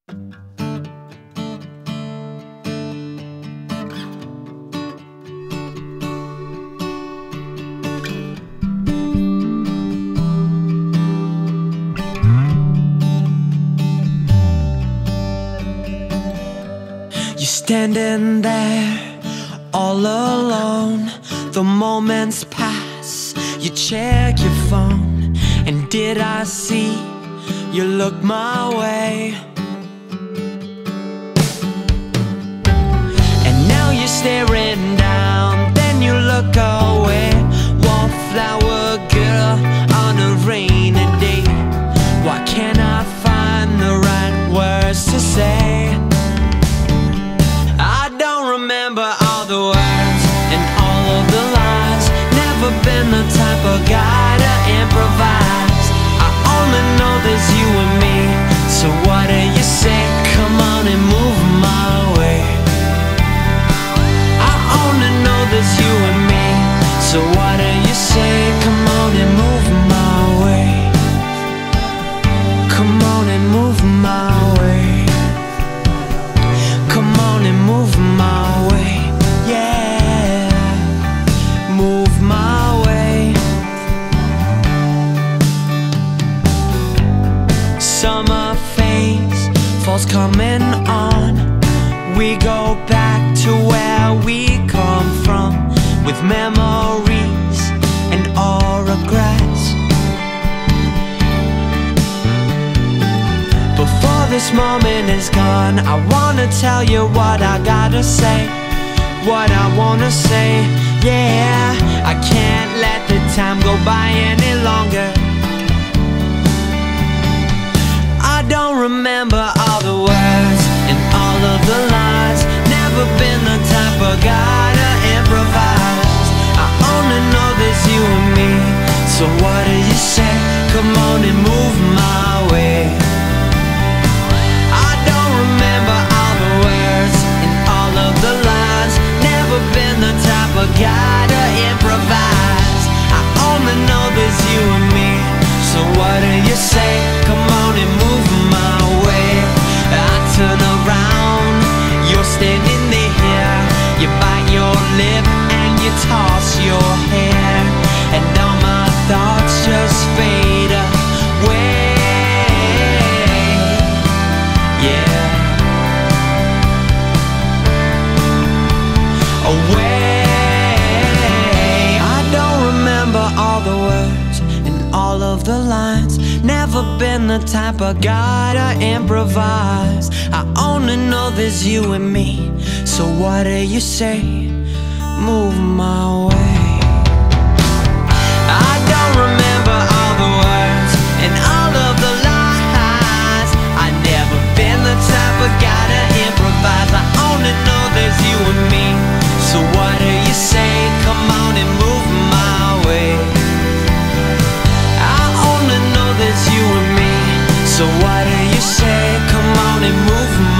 You're standing there all alone. The moments pass, you check your phone, and did I see you look my way? And now you're staring down, then you look away. Wallflower girl on a rainy day. Why can't I find the right words to say? I don't remember all the words and all of the lines. Never been the type of guy to improvise. I only know there's you and me. So what do you say? Come on and move my way. I only know there's you and me. So what do you say? Come on and move my way. Come on and move my way. Come on and move my way. Yeah, move my way. Summer fades, fall's coming on. We go back to where we come from, with memories and all regrets. Before this moment is gone, I wanna tell you what I gotta say, what I wanna say. Yeah, I can't let the time go by any longer. I don't remember all the words and all of the lines. Never been the type of guy to improvise. I only know there's you and me. So what do you say? Come on and move my way. I don't remember all the words and all of the lines. Never been the type of guy to improvise. I only know there's you and me. So what do you say? Come on and move my way. I turn around, you're standing there. You bite your lip and you toss your hair, and all my thoughts just fade away. Yeah, away. I don't remember all the words and all of the lines. Never been the type of guy to improvise. I only know there's you and me. So what do you say? Move my way. I don't remember all the words and all of the lies. I never been the type of guy to improvise. I only know there's you and me. So what do you say? Come on and move my way. I only know there's you and me. So what do you say? Come on and move my way.